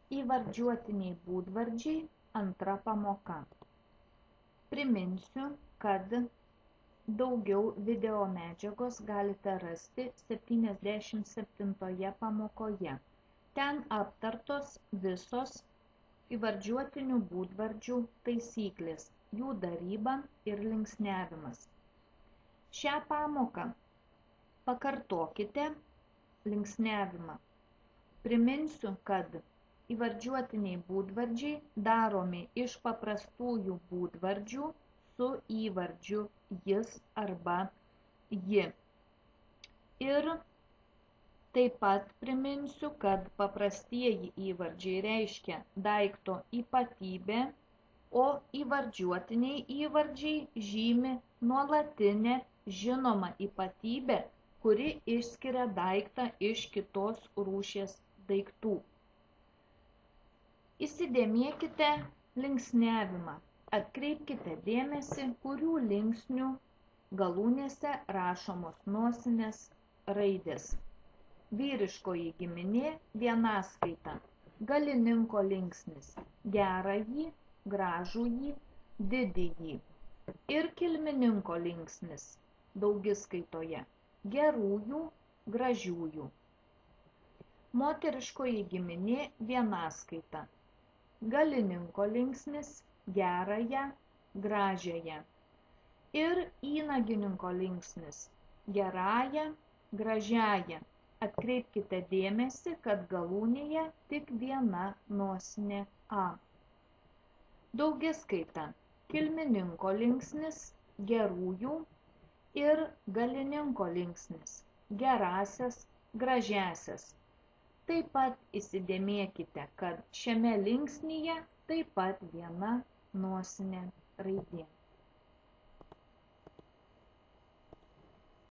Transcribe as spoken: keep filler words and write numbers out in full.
Įvardžiuotiniai būdvardžiai antra pamoka. Priminsiu, kad daugiau video medžiagos galite rasti septyniasdešimt septintoje pamokoje. Ten aptartos visos įvardžiuotinių būdvardžių taisyklės, jų daryba ir linksniavimas. Šią pamoką pakartokite linksniavimą. Priminsiu, kad įvardžiuotiniai būdvardžiai daromi iš paprastųjų būdvardžių su įvardžiu jis arba ji. Ir taip pat priminsiu, kad paprastieji įvardžiai reiškia daikto ypatybę, o įvardžiuotiniai įvardžiai žymi nuolatinę žinomą ypatybę, kuri išskiria daiktą iš kitos rūšies daiktų. Įsidėmėkite linksniavimą. Atkreipkite dėmesį, kurių linksnių galūnėse rašomos nosinės raidės. Vyriškoji giminė vienaskaita. Galininko linksnis. Gerąjį, gražųjį, didįjį. Ir kilmininko linksnis. Daugiskaitoje. Gerųjų, gražiųjų. Moteriškoji giminė vienaskaita. Galininko linksnis, gerąją, gražiąją. Ir įnagininko linksnis, gerąją, gražiąją. Atkreipkite dėmesį, kad galūnėje tik viena nosinė A. Daugiskaita. Kilmininko linksnis, gerųjų ir galininko linksnis, gerąsias, gražiąsias. Taip pat įsidėmėkite, kad šiame linksnyje taip pat viena nosinė raidė.